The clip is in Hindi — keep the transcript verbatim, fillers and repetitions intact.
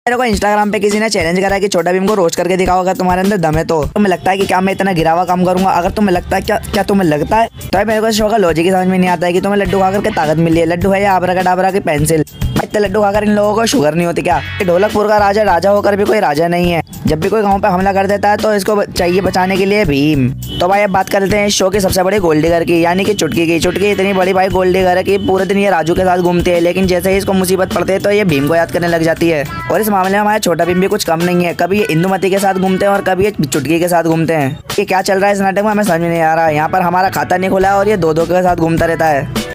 मेरे को इंस्टाग्राम पे किसी ने चैलेंज करा कि छोटा भीम को रोस्ट करके दिखाओ अगर तुम्हारे अंदर दम है। तो तुम्हें लगता है कि क्या मैं इतना गिरा हुआ काम करूंगा? अगर तुम्हें लगता है क्या क्या तुम्हें लगता है तो मेरे को इस शो का लॉजिक ही समझ में नहीं आता है कि तुम्हें लड्डू खाकर के ताकत मिली है। लड्डू है या आबराकडाबरा की पेंसिल? इतने लड्डू खाकर इन लोगों को शुगर नहीं होती क्या? ढोलकपुर का राजा राजा होकर भी कोई राजा नहीं है। जब भी कोई गाँव पे हमला कर देता है तो इसको चाहिए बचाने के लिए भीम। तो भाई अब बात करते हैं इस शो की सबसे बड़ी गोल्ड डिगर की, यानी कि चुटकी की। चुटकी इतनी बड़ी भाई गोल्ड डिगर है कि पूरे दिन ये राजू के साथ घूमती है, लेकिन जैसे ही इसको मुसीबत पड़ती है तो ये भीम को याद करने लग जाती है। और इस मामले में हमारा छोटा भीम भी कुछ कम नहीं है। कभी ये इंदुमती के साथ घूमते हैं और कभी ये चुटकी के साथ घूमते हैं। ये क्या चल रहा है इस नाटक में हमें समझ में नहीं आ रहा है। यहाँ पर हमारा खाता नहीं खुला है और ये दो दो के साथ घूमता रहता है।